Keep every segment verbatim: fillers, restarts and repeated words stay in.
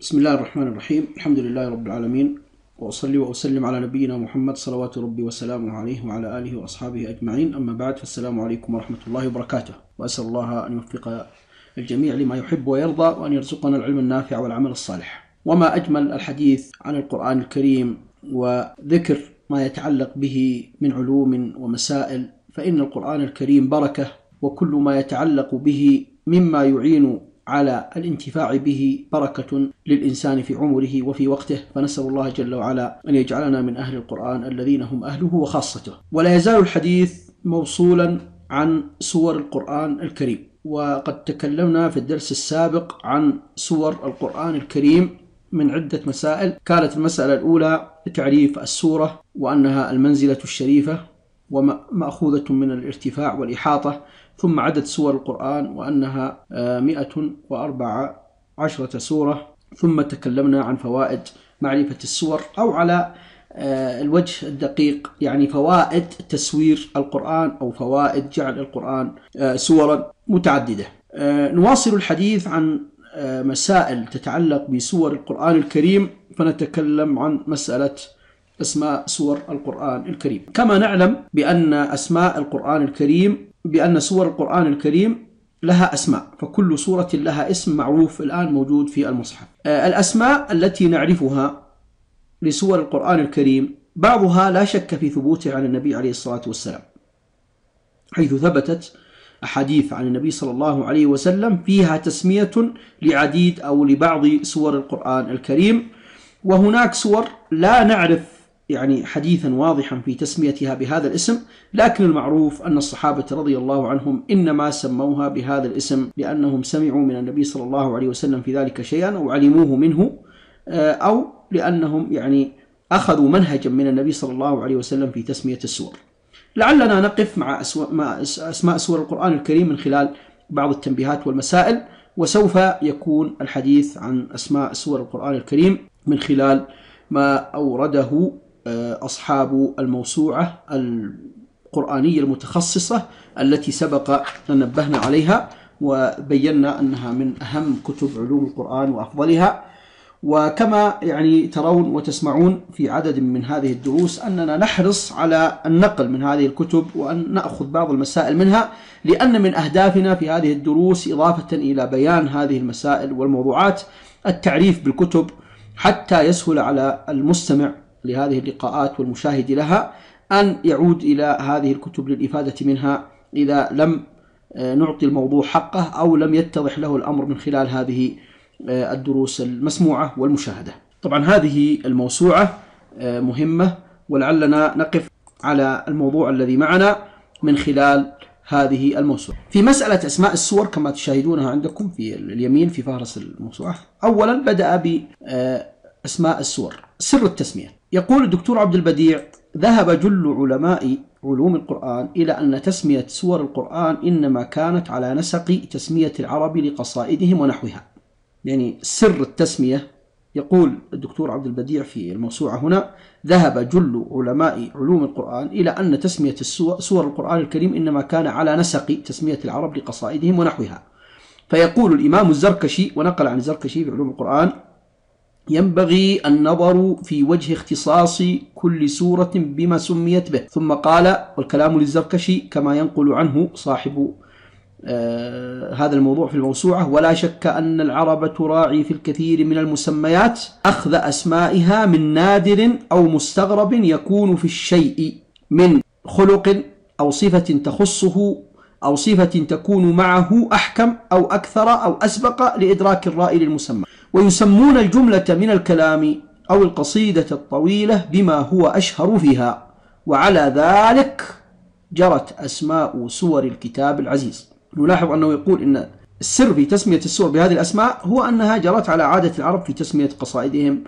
بسم الله الرحمن الرحيم. الحمد لله رب العالمين، وأصلي وأسلم على نبينا محمد صلوات ربي وسلامه عليه وعلى آله وأصحابه أجمعين. أما بعد، فالسلام عليكم ورحمة الله وبركاته، وأسأل الله أن يوفق الجميع لما يحب ويرضى، وأن يرزقنا العلم النافع والعمل الصالح. وما أجمل الحديث عن القرآن الكريم وذكر ما يتعلق به من علوم ومسائل، فإن القرآن الكريم بركة، وكل ما يتعلق به مما يعين على الانتفاع به بركة للإنسان في عمره وفي وقته، فنسأل الله جل وعلا أن يجعلنا من أهل القرآن الذين هم أهله وخاصته. ولا يزال الحديث موصولا عن سور القرآن الكريم، وقد تكلمنا في الدرس السابق عن سور القرآن الكريم من عدة مسائل. كانت المسألة الأولى تعريف السورة، وأنها المنزلة الشريفة ومأخوذة من الارتفاع والإحاطة، ثم عدد سور القرآن وأنها مئة وأربع عشرة سورة، ثم تكلمنا عن فوائد معرفة السور، أو على الوجه الدقيق يعني فوائد تسوير القرآن أو فوائد جعل القرآن سورا متعددة. نواصل الحديث عن مسائل تتعلق بسور القرآن الكريم، فنتكلم عن مسألة أسماء سور القرآن الكريم. كما نعلم بأن أسماء القرآن الكريم بأن سور القرآن الكريم لها أسماء، فكل سورة لها اسم معروف الآن موجود في المصحف. الأسماء التي نعرفها لسور القرآن الكريم بعضها لا شك في ثبوته عن النبي عليه الصلاة والسلام، حيث ثبتت أحاديث عن النبي صلى الله عليه وسلم فيها تسمية لعديد أو لبعض سور القرآن الكريم، وهناك سور لا نعرف يعني حديثا واضحا في تسميتها بهذا الاسم، لكن المعروف أن الصحابة رضي الله عنهم إنما سموها بهذا الاسم لأنهم سمعوا من النبي صلى الله عليه وسلم في ذلك شيئا أو علموه منه، أو لأنهم يعني أخذوا منهجا من النبي صلى الله عليه وسلم في تسمية السور. لعلنا نقف مع أسماء سور القرآن الكريم من خلال بعض التنبيهات والمسائل، وسوف يكون الحديث عن أسماء سور القرآن الكريم من خلال ما أورده أصحاب الموسوعة القرآنية المتخصصة التي سبق أن نبهنا عليها وبينا أنها من أهم كتب علوم القرآن وأفضلها. وكما يعني ترون وتسمعون في عدد من هذه الدروس أننا نحرص على النقل من هذه الكتب وأن نأخذ بعض المسائل منها، لأن من أهدافنا في هذه الدروس إضافة إلى بيان هذه المسائل والموضوعات التعريف بالكتب، حتى يسهل على المستمع لهذه اللقاءات والمشاهد لها أن يعود إلى هذه الكتب للإفادة منها إذا لم نعطي الموضوع حقه أو لم يتضح له الأمر من خلال هذه الدروس المسموعة والمشاهدة. طبعا هذه الموسوعة مهمة، ولعلنا نقف على الموضوع الذي معنا من خلال هذه الموسوعة. في مسألة أسماء السور كما تشاهدونها عندكم في اليمين في فهرس الموسوعة، أولا بدأ بأسماء السور. سر التسمية. يقول الدكتور عبد البديع: ذهب جل علماء علوم القرآن إلى أن تسمية سور القرآن إنما كانت على نسق تسمية العرب لقصائدهم ونحوها. يعني سر التسمية، يقول الدكتور عبد البديع في الموسوعة هنا: ذهب جل علماء علوم القرآن إلى أن تسمية سور القرآن الكريم إنما كان على نسق تسمية العرب لقصائدهم ونحوها. فيقول الإمام الزركشي، ونقل عن الزركشي في علوم القرآن: ينبغي النظر في وجه اختصاص كل سورة بما سميت به. ثم قال، والكلام للزركشي كما ينقل عنه صاحب آه هذا الموضوع في الموسوعة: ولا شك أن العرب تراعي في الكثير من المسميات أخذ أسمائها من نادر أو مستغرب يكون في الشيء من خلق أو صفة تخصه أو صفة تكون معه أحكم أو أكثر أو أسبق لإدراك الرائي للمسمى، ويسمون الجملة من الكلام أو القصيدة الطويلة بما هو أشهر فيها، وعلى ذلك جرت أسماء سور الكتاب العزيز. نلاحظ أنه يقول إن السر في تسمية السور بهذه الأسماء هو أنها جرت على عادة العرب في تسمية قصائدهم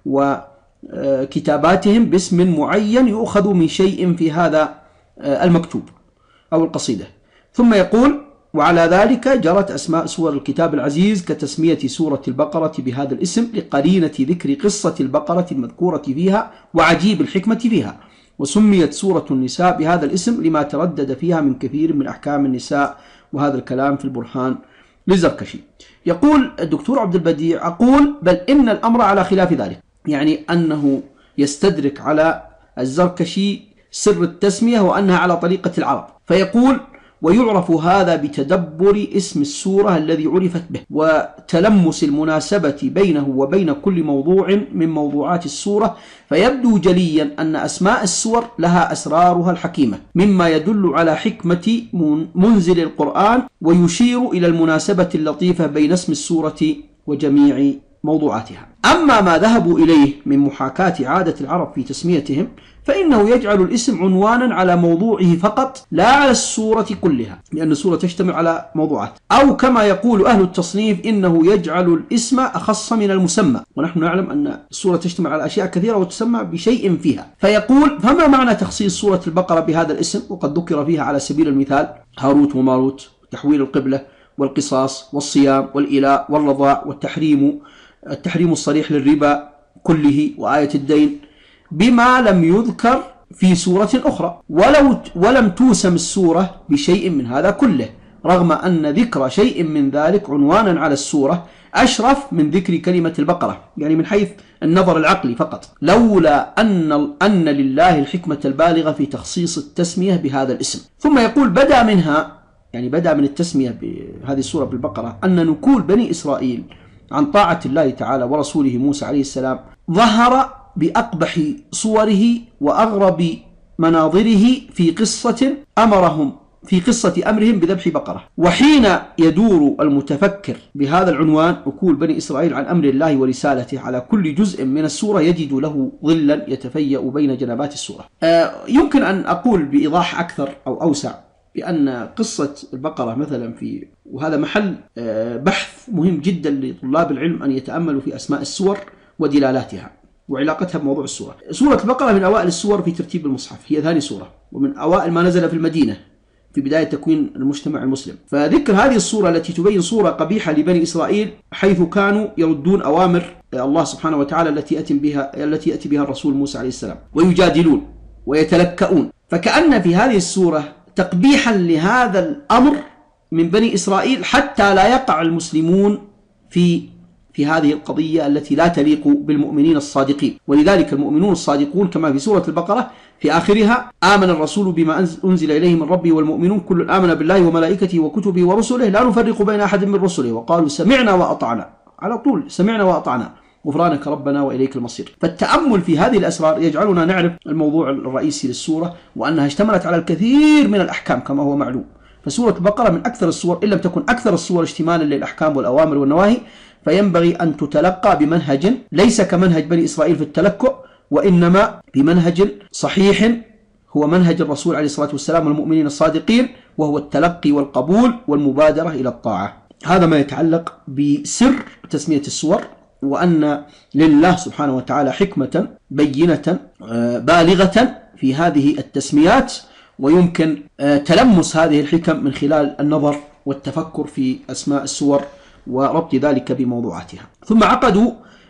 وكتاباتهم باسم معين يؤخذ من شيء في هذا المكتوب أو القصيدة. ثم يقول: وعلى ذلك جرت أسماء سور الكتاب العزيز كتسمية سورة البقرة بهذا الاسم لقرينة ذكر قصة البقرة المذكورة فيها وعجيب الحكمة فيها، وسميت سورة النساء بهذا الاسم لما تردد فيها من كثير من أحكام النساء، وهذا الكلام في البرهان للزركشي. يقول الدكتور عبد البديع: أقول بل إن الأمر على خلاف ذلك، يعني أنه يستدرك على الزركشي سر التسمية وأنها على طريقة العرب، فيقول: ويعرف هذا بتدبر اسم السورة الذي عرفت به، وتلمس المناسبة بينه وبين كل موضوع من موضوعات السورة، فيبدو جليا أن أسماء السور لها أسرارها الحكيمة، مما يدل على حكمة منزل القرآن، ويشير إلى المناسبة اللطيفة بين اسم السورة وجميع موضوعاتها. أما ما ذهبوا إليه من محاكاة عادة العرب في تسميتهم، فإنه يجعل الاسم عنوانا على موضوعه فقط لا على السورة كلها، لأن السورة تشتمل على موضوعات. أو كما يقول أهل التصنيف: إنه يجعل الاسم أخص من المسمى، ونحن نعلم أن السورة تشتمل على أشياء كثيرة وتسمى بشيء فيها. فيقول: فما معنى تخصيص سورة البقرة بهذا الاسم وقد ذكر فيها على سبيل المثال هاروت وماروت، تحويل القبلة، والقصاص، والصيام، والإلاء، والرضاع، والتحريم، التحريم الصريح للربا كله، وآية الدين، بما لم يذكر في سورة أخرى، ولو ولم توسم السورة بشيء من هذا كله، رغم أن ذكر شيء من ذلك عنوانا على السورة أشرف من ذكر كلمة البقرة، يعني من حيث النظر العقلي فقط، لولا أن أن لله الحكمة البالغة في تخصيص التسمية بهذا الاسم. ثم يقول: بدأ منها، يعني بدأ من التسمية بهذه السورة بالبقرة، أن نكول بني إسرائيل عن طاعة الله تعالى ورسوله موسى عليه السلام ظهر بأقبح صوره وأغرب مناظره في قصة أمرهم في قصة أمرهم بذبح بقرة. وحين يدور المتفكر بهذا العنوان أكول بني إسرائيل عن أمر الله ورسالته على كل جزء من السورة، يجد له ظلا يتفيأ بين جنبات السورة. آه يمكن أن أقول بإيضاح أكثر أو أوسع بأن قصة البقرة مثلا في، وهذا محل آه بحث مهم جدا لطلاب العلم أن يتأملوا في أسماء السور ودلالاتها وعلاقتها بموضوع السورة. سورة البقرة من أوائل السور في ترتيب المصحف، هي ثاني سورة، ومن أوائل ما نزل في المدينة في بداية تكوين المجتمع المسلم. فذكر هذه السورة التي تبين صورة قبيحة لبني إسرائيل، حيث كانوا يردون أوامر الله سبحانه وتعالى التي يأتي بها التي يأتي بها الرسول موسى عليه السلام، ويجادلون ويتلكؤون. فكأن في هذه السورة تقبيحا لهذا الأمر من بني إسرائيل، حتى لا يقع المسلمون في في هذه القضية التي لا تليق بالمؤمنين الصادقين. ولذلك المؤمنون الصادقون كما في سورة البقرة في آخرها: آمن الرسول بما أنزل إليه من ربه والمؤمنون كل آمن بالله وملائكته وكتبه ورسله لا نفرق بين أحد من رسله وقالوا سمعنا وأطعنا. على طول سمعنا وأطعنا، غفرانك ربنا وإليك المصير. فالتأمل في هذه الأسرار يجعلنا نعرف الموضوع الرئيسي للسورة، وأنها اشتملت على الكثير من الأحكام كما هو معلوم. فسورة البقرة من أكثر السور، إن لم تكن أكثر السور اشتمالا للأحكام والأوامر والنواهي، فينبغي أن تتلقى بمنهج ليس كمنهج بني إسرائيل في التلكؤ، وإنما بمنهج صحيح هو منهج الرسول عليه الصلاة والسلام والمؤمنين الصادقين، وهو التلقي والقبول والمبادرة إلى الطاعة. هذا ما يتعلق بسر تسمية السور، وأن لله سبحانه وتعالى حكمة بينة بالغة في هذه التسميات، ويمكن تلمس هذه الحكم من خلال النظر والتفكر في أسماء السور وربط ذلك بموضوعاتها. ثم عقدوا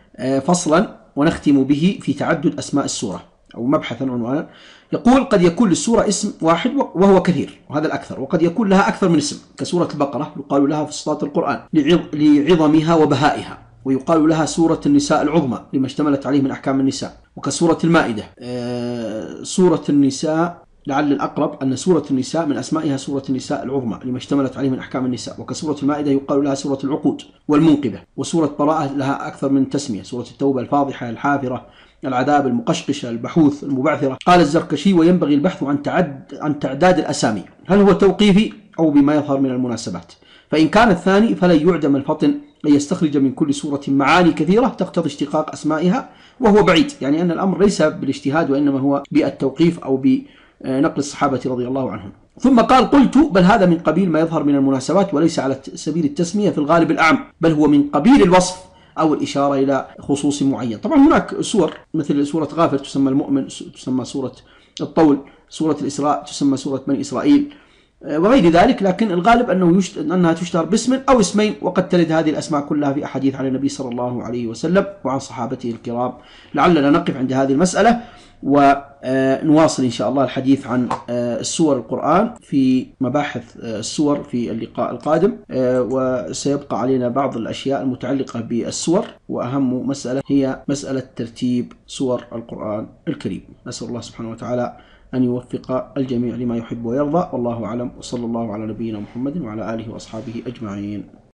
فصلا ونختم به في تعدد أسماء السورة، أو مبحثا عنوانا. يقول: قد يكون للسورة اسم واحد وهو كثير، وهذا الأكثر، وقد يكون لها أكثر من اسم، كسورة البقرة يقال لها فصلات القرآن لعظمها وبهائها، ويقال لها سورة النساء العظمى لما اشتملت عليه من أحكام النساء، وكسورة المائدة. سورة النساء لعل الأقرب أن سورة النساء من أسمائها سورة النساء العظمى لما اشتملت عليه من أحكام النساء، وكسورة المائدة يقال لها سورة العقود والمنقذة. وسورة براءة لها أكثر من تسمية: سورة التوبة، الفاضحة، الحافرة، العذاب، المقشقشة، البحوث، المبعثرة. قال الزركشي: وينبغي البحث عن تعد عن تعداد الأسامي، هل هو توقيفي أو بما يظهر من المناسبات؟ فإن كان الثاني فلن يعدم الفطن أن يستخرج من كل سورة معاني كثيرة تقتضي اشتقاق أسمائها، وهو بعيد، يعني أن الأمر ليس بالاجتهاد وإنما هو بالتوقيف أو بنقل الصحابة رضي الله عنهم. ثم قال: قلت بل هذا من قبيل ما يظهر من المناسبات، وليس على سبيل التسمية في الغالب الأعم، بل هو من قبيل الوصف أو الإشارة إلى خصوص معين. طبعا هناك سور مثل سورة غافر تسمى المؤمن، تسمى سورة الطول، سورة الإسراء تسمى سورة بني إسرائيل، وغير ذلك، لكن الغالب أنه يشت... أنها تشتهر باسم أو اسمين، وقد ترد هذه الأسماء كلها في أحاديث عن النبي صلى الله عليه وسلم وعن صحابته الكرام. لعلنا نقف عند هذه المسألة ونواصل إن شاء الله الحديث عن السور القرآن في مباحث السور في اللقاء القادم، وسيبقى علينا بعض الأشياء المتعلقة بالسور، وأهم مسألة هي مسألة ترتيب سور القرآن الكريم. نسأل الله سبحانه وتعالى أن يوفق الجميع لما يحب ويرضى، والله أعلم، وصلى الله على نبينا محمد وعلى آله وأصحابه أجمعين.